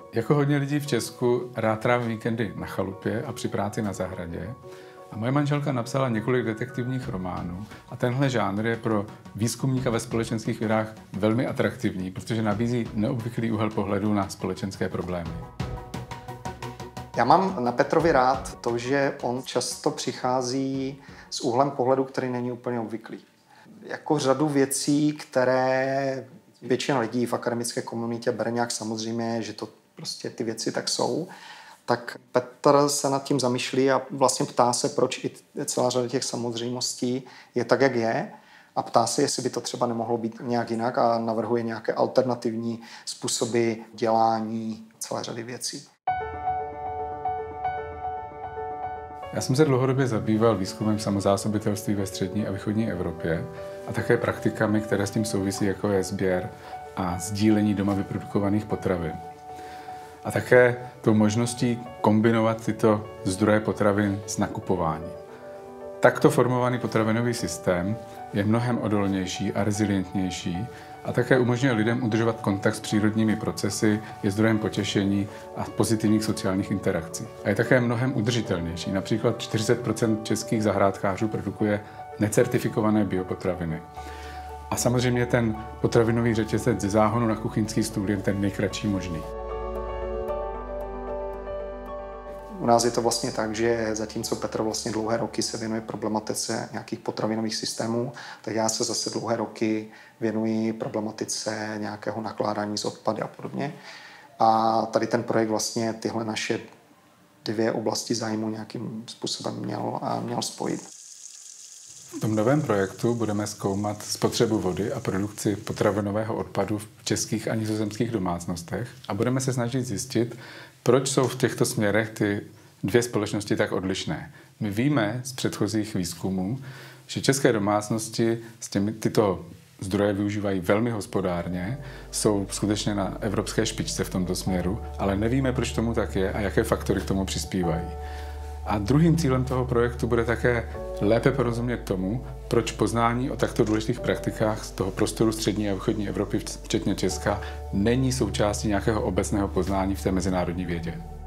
Jako hodně lidí v Česku rád trávím víkendy na chalupě a při práci na zahradě. A moje manželka napsala několik detektivních románů a tenhle žánr je pro výzkumníka ve společenských vědách velmi atraktivní, protože nabízí neobvyklý úhel pohledu na společenské problémy. Já mám na Petrovi rád to, že on často přichází s úhlem pohledu, který není úplně obvyklý. Jako řadu věcí, které většina lidí v akademické komunitě bere nějak samozřejmě, že to prostě ty věci tak jsou, tak Petr se nad tím zamýšlí a vlastně ptá se, proč i celá řada těch samozřejmostí je tak, jak je. A ptá se, jestli by to třeba nemohlo být nějak jinak a navrhuje nějaké alternativní způsoby dělání celé řady věcí. Já jsem se dlouhodobě zabýval výzkumem samozásobitelství ve střední a východní Evropě a také praktikami, které s tím souvisí, jako je sběr a sdílení doma vyprodukovaných potravin. A také tou možností kombinovat tyto zdroje potravin s nakupováním. Takto formovaný potravinový systém je mnohem odolnější a rezilientnější a také umožňuje lidem udržovat kontakt s přírodními procesy, je zdrojem potěšení a pozitivních sociálních interakcí. A je také mnohem udržitelnější. Například 40% českých zahrádkářů produkuje necertifikované biopotraviny. A samozřejmě ten potravinový řetězec ze záhonu na kuchyňský stůl je ten nejkratší možný. U nás je to vlastně tak, že zatímco Petr vlastně dlouhé roky se věnuje problematice nějakých potravinových systémů, tak já se zase dlouhé roky věnuji problematice nějakého nakládání s odpady a podobně. A tady ten projekt vlastně tyhle naše dvě oblasti zájmu nějakým způsobem měl spojit. V tom novém projektu budeme zkoumat spotřebu vody a produkci potravinového odpadu v českých a nizozemských domácnostech a budeme se snažit zjistit, proč jsou v těchto směrech ty dvě společnosti tak odlišné. My víme z předchozích výzkumů, že české domácnosti tyto zdroje využívají velmi hospodárně, jsou skutečně na evropské špičce v tomto směru, ale nevíme, proč tomu tak je a jaké faktory k tomu přispívají. A druhým cílem toho projektu bude také lépe porozumět tomu, proč poznání o takto důležitých praktikách z toho prostoru střední a východní Evropy, včetně Česka, není součástí nějakého obecného poznání v té mezinárodní vědě.